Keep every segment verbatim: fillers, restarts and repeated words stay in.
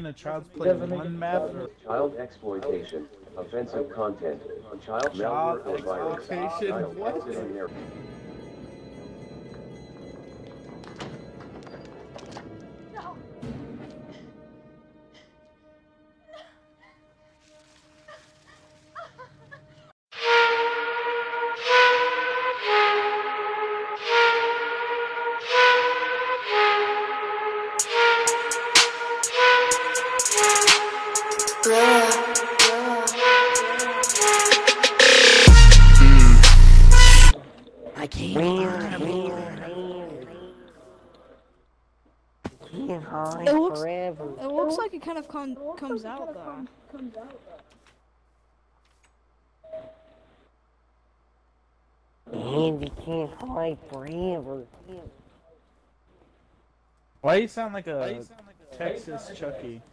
making a Child's Play one map? Child exploitation, offensive content, child Child malware or virus, exploitation? child What? accident error. I can't. It looks, it looks like it kind of com comes out though. Andy can't hide forever. Why you sound like a Texas Chucky?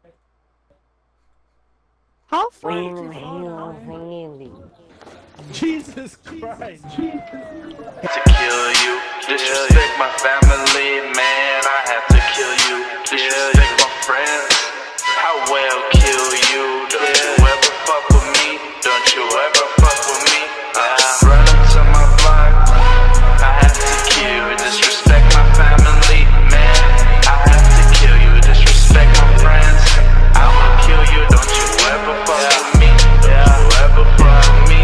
How far Where did the you hell fall? is Andy? Jesus Christ! Jesus. To kill you, disrespect my family, man, I have to kill you. Disrespect my friends, I will kill you. Don't you ever fuck with me, don't you ever fuck with me. I run up to my block, I have to kill you. Disrespect my family, man, I have to kill you. Disrespect my friends, I will kill you. Don't you ever fuck with me, don't you ever fuck with me.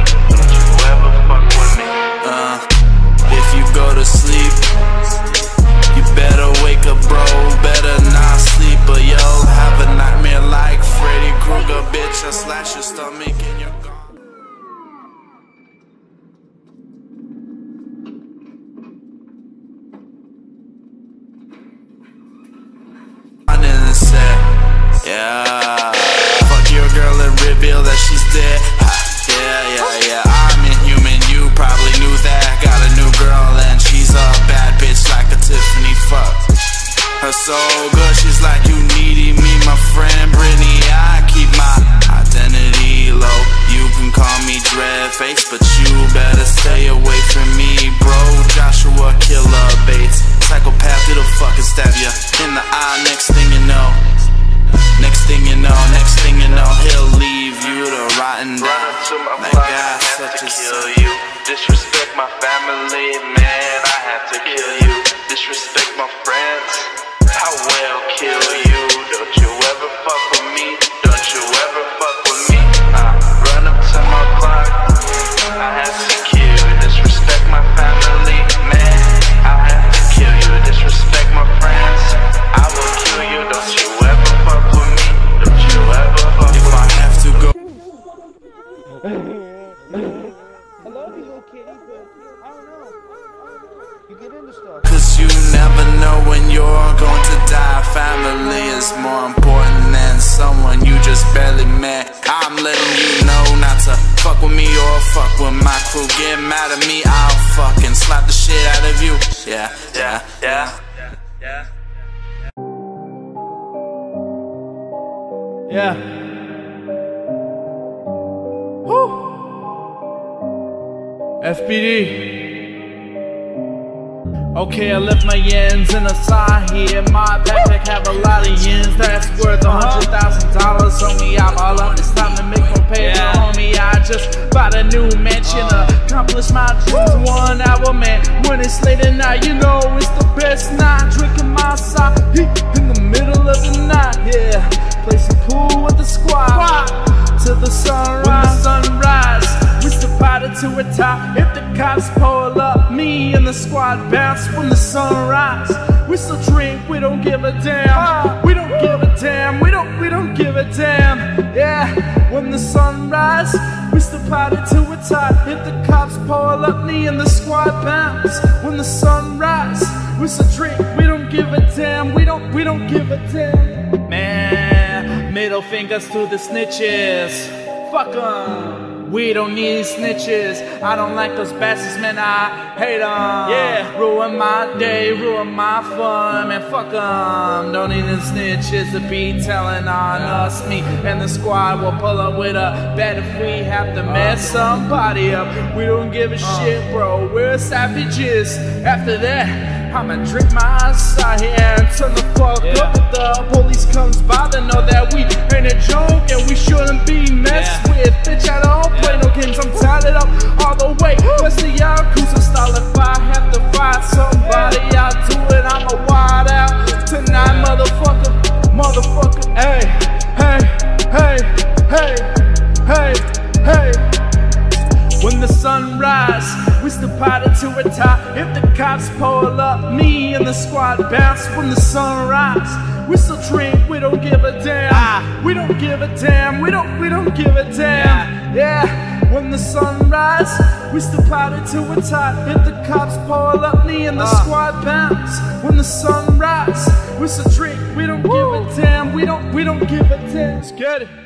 Uh, if you go to sleep, you better wake up, bro. Better not sleep, or you'll have a nightmare like Freddy Krueger, bitch. I slash your stomach and you're gone. Yeah, fuck your girl and reveal that she's dead. Yeah, yeah, yeah, I'm inhuman, you probably knew that. Got a new girl and she's a bad bitch like a Tiffany, fuck. Her so good, she's like, you needy me, my friend Brittany. I keep my identity low. You can call me Dreadface, but you better stay away from me, bro. Joshua Killer Bates, psychopath, it'll fucking stab ya in the eye. Next thing you know, next thing you know, next thing you know, he'll leave you to rotten down. That guy's such a kill you. Disrespect my family, man, I have to kill you. Disrespect my friends, I will kill you. Don't you ever fuck with me, don't you ever fuck with me. I run up to my block, I have to kill you. Disrespect my family, man, I have to kill you. Disrespect my friends, I will kill you. Don't you ever fuck with me, don't you ever fuck with me. If I have to go. I love you, little kitty, but I don't know. You get into stuff. Cause you never know when you're going to die. Family is more important than someone you just barely met. I'm letting you know not to fuck with me or fuck with my crew. Get mad at me, I'll fucking slap the shit out of you. Yeah, yeah, yeah, yeah. Yeah. Woo. F B D. Okay, I left my yens in a side here. My backpack have a lot of yens that's worth a hundred thousand dollars on me. I'm all up, it's time to make more pay, yeah. Homie, I just bought a new mansion, uh, accomplish my dreams in one hour, man. When it's late at night, you know it's the best night. Drinking my side in the middle of the night, yeah. Play some pool with the squad till the sunrise. When the sunrise, we still party to a top. If the cops pull up, me and the squad bounce. When the sunrise, we still drink, we don't give a damn. We don't give a damn, we don't, we don't give a damn. Yeah, when the sunrise, we still party to a top. If the cops pull up, me and the squad bounce. When the sunrise, we still drink, we don't give a damn. We don't, we don't give a damn. Man, middle fingers to the snitches. Fuck 'em. We don't need snitches. I don't like those bastards, man, I hate them. Yeah, ruin my day, ruin my fun, man, fuck them. Don't need the snitches to be telling on us. Me and the squad will pull up with a bet if we have to mess somebody up. We don't give a shit, bro, we're savages. After that, I'ma drink my side here and turn the fuck Yeah. up. If the police comes by, they know that we ain't a joke and we shouldn't be messed Yeah. with. Bitch, I don't play no games, I'm tatted up all the way. What's the Yakuza style? If I have to fight somebody, I'll do it. I'm a wild out tonight, Yeah. motherfucker, motherfucker. Hey, hey, hey, hey, hey, hey. When the sun rise, we still party to retire. If the cops pull up, me and the squad bounce. When the sun rise, we still drink, we don't give a damn. Ah. We don't give a damn, we don't, we don't give a damn. Yeah, when the sun rise, we still party to retire. If the cops pull up, me and the Ah. squad bounce. When the sun rise, we still drink, we don't give a damn. We don't, we don't give a damn. Let's get it.